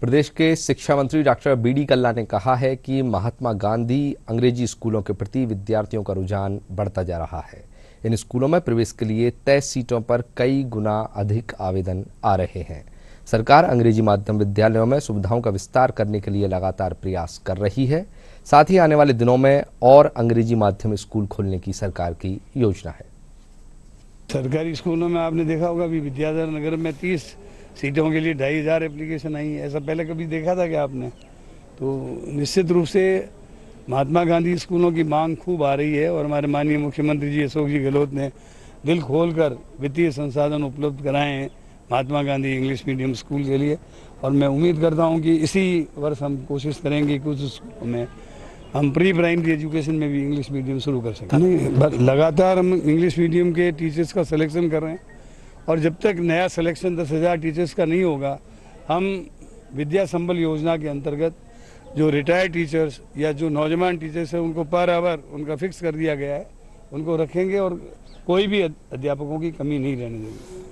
प्रदेश के शिक्षा मंत्री डॉक्टर बी.डी. कल्ला ने कहा है कि महात्मा गांधी अंग्रेजी स्कूलों के प्रति विद्यार्थियों का रुझान बढ़ता जा रहा है। इन स्कूलों में प्रवेश के लिए तय सीटों पर कई गुना अधिक आवेदन आ रहे हैं। सरकार अंग्रेजी माध्यम विद्यालयों में सुविधाओं का विस्तार करने के लिए लगातार प्रयास कर रही है। साथ ही आने वाले दिनों में और अंग्रेजी माध्यम स्कूल खोलने की सरकार की योजना है। सरकारी स्कूलों में आपने देखा होगा अभी विद्याधर नगर में 30 सीटों के लिए 2500 एप्लीकेशन आई है। ऐसा पहले कभी देखा था क्या आपने? तो निश्चित रूप से महात्मा गांधी स्कूलों की मांग खूब आ रही है और हमारे माननीय मुख्यमंत्री जी अशोक जी गहलोत ने दिल खोलकर वित्तीय संसाधन उपलब्ध कराए हैं Mahatma Gandhi English medium school के लिए। और मैं उम्मीद करता हूं कि इसी वर्ष हम कोशिश करेंगे कुछ स्कूलों में हम प्री प्राइमरी एजुकेशन में भी इंग्लिश मीडियम शुरू कर सकें। नहीं, लगातार हम इंग्लिश मीडियम के टीचर्स का सिलेक्शन कर रहे हैं और जब तक नया सिलेक्शन 10,000 टीचर्स का नहीं होगा, हम विद्या संबल योजना के अंतर्गत जो रिटायर्ड टीचर्स या जो नौजवान टीचर्स हैं उनको पर आवर उनका फिक्स कर दिया गया है, उनको रखेंगे और कोई भी अध्यापकों की कमी नहीं रहने देंगे।